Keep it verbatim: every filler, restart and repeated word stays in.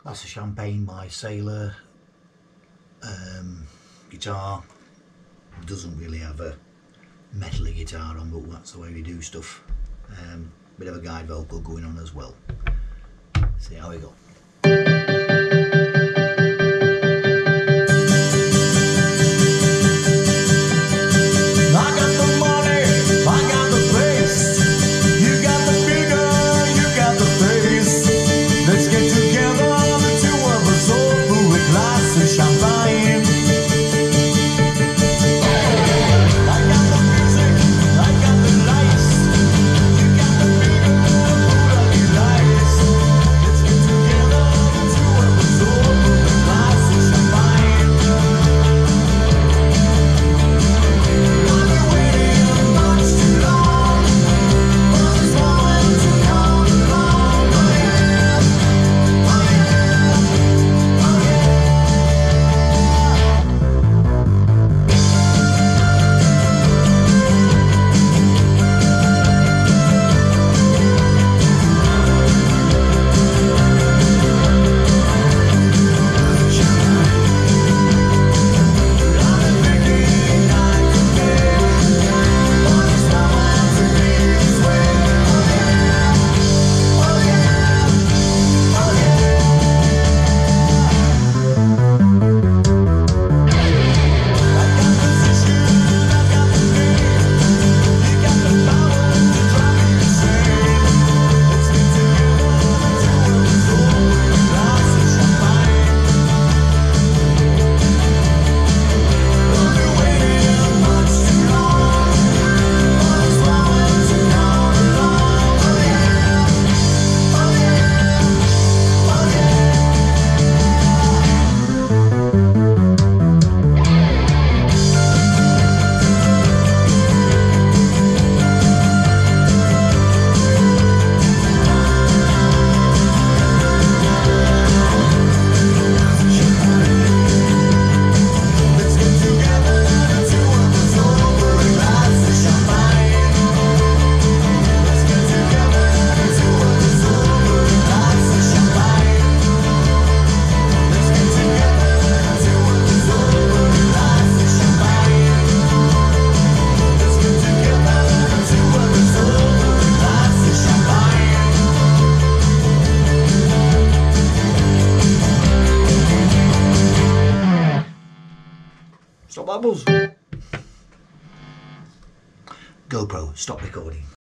Glass of Champagne by Sailor. Um, guitar doesn't really have a metally guitar on, but that's the way we do stuff. Um, bit of a guide vocal going on as well. See how we go. Stop bubbles. GoPro, stop recording.